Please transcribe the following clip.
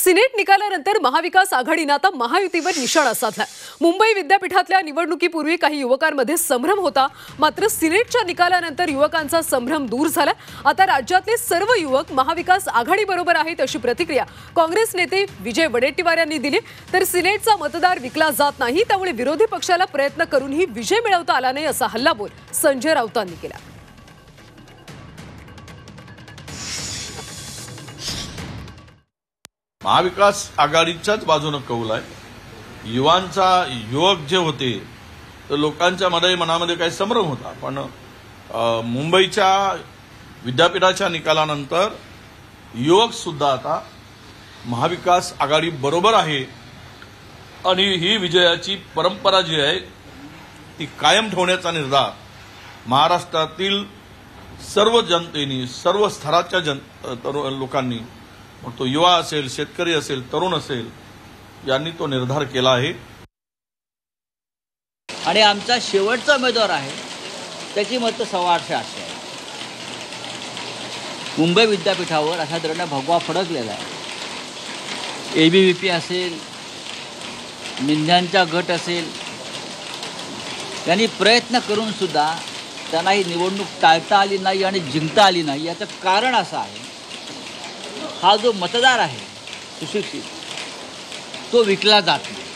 Senate निकालानंतर महाविकास आघाडीने आता महायुतीवर निशाणा साधला। मुंबई विद्यापीठातल्या निवडणुकीपूर्वी काही युवकांमध्ये संभ्रम होता, मात्र सिनेटच्या निकालानंतर युवकांचा संभ्रम दूर झाला। आता राज्यातले सर्व युवक महाविकास आघाडीबरोबर आहेत अशी प्रतिक्रिया काँग्रेस नेते विजय वडेट्टीवार यांनी दिली। तर सिनेटचा मतदार विकला जात नाही, त्यामुळे विरोधी पक्षाला प्रयत्न करूनही विजय मिळवता आला नाही असा हल्लाबोल संजय राऊतांनी केला। महाविकास आघाडीच्याच बाजूने कौल आहे। युवक जे होते तर लोकांच्या मनामध्ये काही संभ्रम होता, पण मुंबईच्या विद्यापीठाच्या निकालानंतर युवक सुद्धा आता महाविकास आघाडी बरोबर आहे आणि ही विजयाची परंपरा जी आहे ती कायम ठेवण्याचा निर्धार महाराष्ट्रातील सर्व जनतेने, सर्व स्तराच्या लोकांनी, मग तो युवा असेल, शेतकरी असेल, तरुण असेल, यांनी तो निर्धार केला आहे। आणि आमचा शेवटचा उमेदवार आहे, त्याची मतं 850 आहे। मुंबई विद्यापीठावर अशा तऱ्हेने भगवा फडकलेला आहे। एबीव्हीपी असेल, मिंध्यांचा गट असेल, त्यांनी प्रयत्न करून सुद्धा त्यांना ही निवडणूक टाळता आली नाही आणि जिंकता आली नाही। याचं कारण असं आहे, हा जो मतदार आहे सुशिक्षित, तो विकला जात नाही।